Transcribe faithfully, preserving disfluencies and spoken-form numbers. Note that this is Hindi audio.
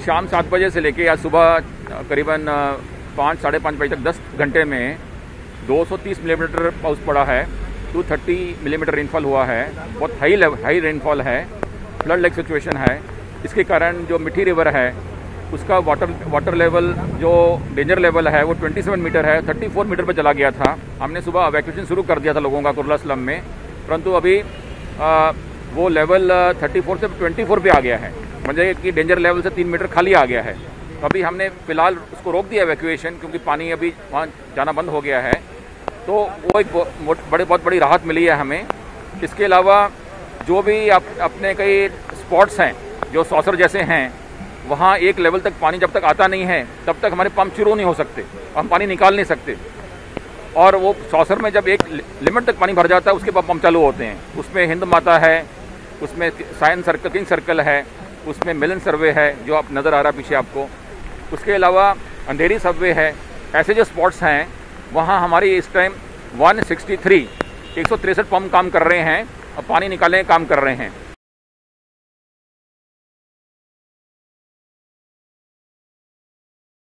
शाम सात बजे से लेके आज सुबह करीबन पाँच साढ़े पाँच बजे तक दस घंटे में दो सौ तीस मिलीमीटर पाउस पड़ा है। दो सौ तीस मिलीमीटर रेनफॉल हुआ है। बहुत हाई हाई रेनफॉल है। फ्लड लाइक सिचुएशन है। इसके कारण जो मिठी रिवर है उसका वाटर वाटर लेवल जो डेंजर लेवल है वो सत्ताईस मीटर है, चौंतीस मीटर पर चला गया था। हमने सुबह इवैक्यूएशन शुरू कर दिया था लोगों का कुर्ला स्लम में, परंतु अभी आ, वो लेवल चौंतीस से चौबीस पे आ गया है, मतलब कि डेंजर लेवल से तीन मीटर खाली आ गया है। तो अभी हमने फिलहाल उसको रोक दिया इवैक्यूएशन, क्योंकि पानी अभी वहाँ जाना बंद हो गया है। तो वो एक बड़े बहुत बड़ी राहत मिली है हमें। इसके अलावा जो भी आप अपने कई स्पॉट्स हैं जो सॉसर जैसे हैं, वहाँ एक लेवल तक पानी जब तक आता नहीं है तब तक हमारे पंप शुरू नहीं हो सकते, हम पानी निकाल नहीं सकते। और वो सॉसर में जब एक लिमिट तक पानी भर जाता है उसके बाद पंप चालू होते हैं। उसमें हिंद माता है, उसमें साइंस सर्कल किंग सर्कल है, उसमें मिलन सर्वे है जो आप नज़र आ रहा है पीछे आपको। उसके अलावा अंधेरी सबवे है। ऐसे जो स्पॉट्स हैं वहाँ हमारी इस टाइम एक सौ तिरसठ एक सौ तिरसठ पंप काम कर रहे हैं और पानी निकालने का काम कर रहे हैं।